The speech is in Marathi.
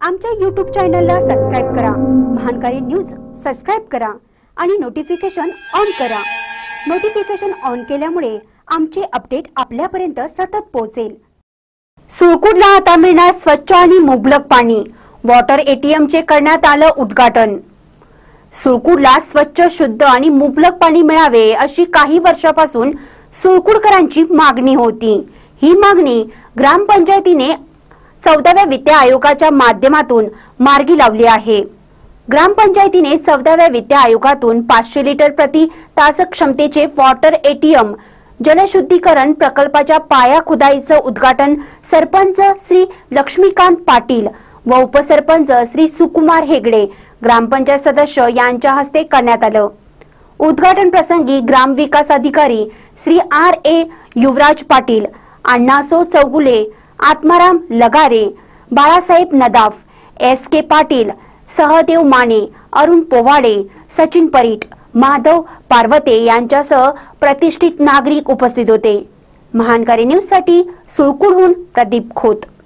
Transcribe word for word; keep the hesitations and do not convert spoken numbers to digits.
आमच्या यूट्यूब चॅनलला सबस्क्राइब करा, महानकारी न्यूज सबस्क्राइब करा आणि नोटिफिकेशन ऑन करा। नोटिफिकेशन ऑन केल्यामुळे आमचे अपडेट आपल्यापर्यंत सतत पोहोचेल। सुळकुडला आता मिळणार स्वच्छ आणि मुबलक पाणी, वॉटर एटीएम चे करण्यात आलं उद्घाटन। सुळकुडला स्वच्छ, शुद्ध आणि मुबलक पाणी मिळावे अशी काही वर्षापासून सुळकुडकरांची मागणी होती। ही मागणी ग्रामपंचायतीने चौदाव्या वित्त आयोगाच्या माध्यमातून मार्गी लावली आहे। ग्रामपंचायतीने चौदाव्या वित्त आयोगातून पाचशे लिटर प्रति तास क्षमतेचे वॉटर एटीएम जलशुद्धीकरण प्रकल्पाच्या पाया खुदाईचं उद्घाटन सरपंच श्री लक्ष्मीकांत पाटील व उपसरपंच श्री सुकुमार हेगडे, ग्रामपंचायत सदस्य यांच्या हस्ते करण्यात आलं। उद्घाटन प्रसंगी ग्रामविकास अधिकारी Shri R A Yuvraj Patil, Annaso Chougule, Atmaram Lagare, Balasaheb Nadaf, S K Patil, Sahadev Mane, Arun Powade, Sachin Parit, Madhav पार्वते यांच्यासह प्रतिष्ठित नागरिक उपस्थित होते। महानकारी न्यूज साठी सुळकुडहून प्रदीप खोत।